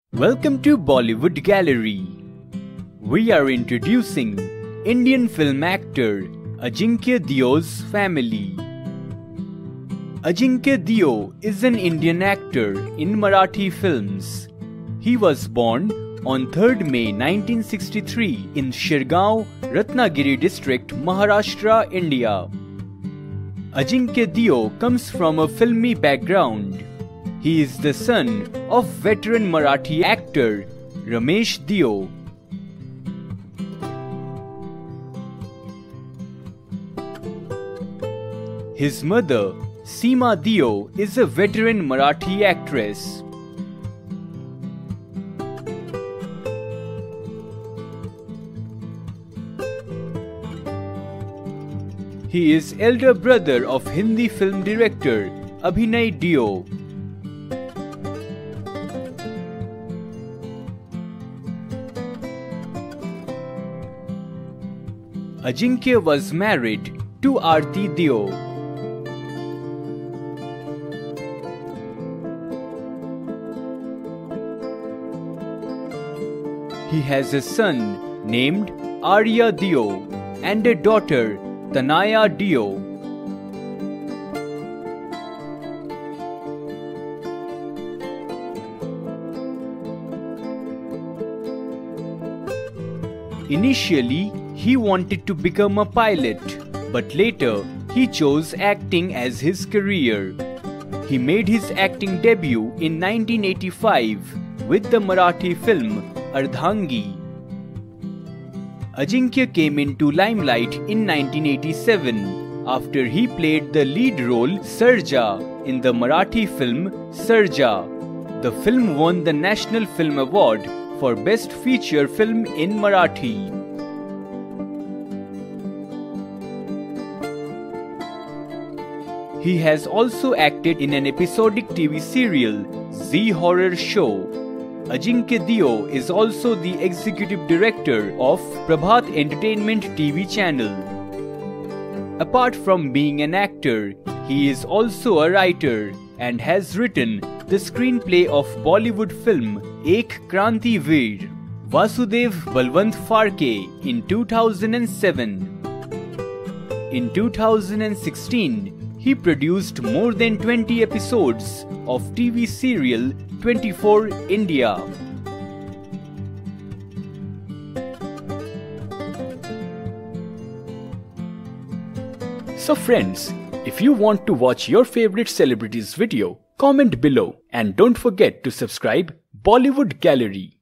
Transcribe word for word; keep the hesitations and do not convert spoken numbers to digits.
Welcome to Bollywood Gallery. We are introducing Indian film actor Ajinkya Deo's family. Ajinkya Deo is an Indian actor in Marathi films. He was born on third May nineteen sixty-three in Shirgaon, Ratnagiri district, Maharashtra, India. Ajinkya Deo comes from a filmy background. He is the son of veteran Marathi actor Ramesh Deo. His mother, Seema Deo, is a veteran Marathi actress. He is elder brother of Hindi film director Abhinay Deo. Ajinkya was married to Aarti Deo. He has a son named Arya Deo and a daughter, Tanaya Deo. Initially, he wanted to become a pilot, but later he chose acting as his career. He made his acting debut in nineteen eighty-five with the Marathi film Ardhangi. Ajinkya came into limelight in nineteen eighty-seven after he played the lead role Sarja in the Marathi film Sarja. The film won the National Film Award for Best Feature Film in Marathi. He has also acted in an episodic T V serial, Zee Horror Show. Ajinkya Deo is also the executive director of Prabhat Entertainment T V channel. Apart from being an actor, he is also a writer and has written the screenplay of Bollywood film Ek Kranti Veer, Vasudev Balwant Pharke in two thousand seven. In two thousand sixteen, he produced more than twenty episodes of T V serial twenty-four India. So friends, if you want to watch your favorite celebrities video, comment below and don't forget to subscribe Bollywood Gallery.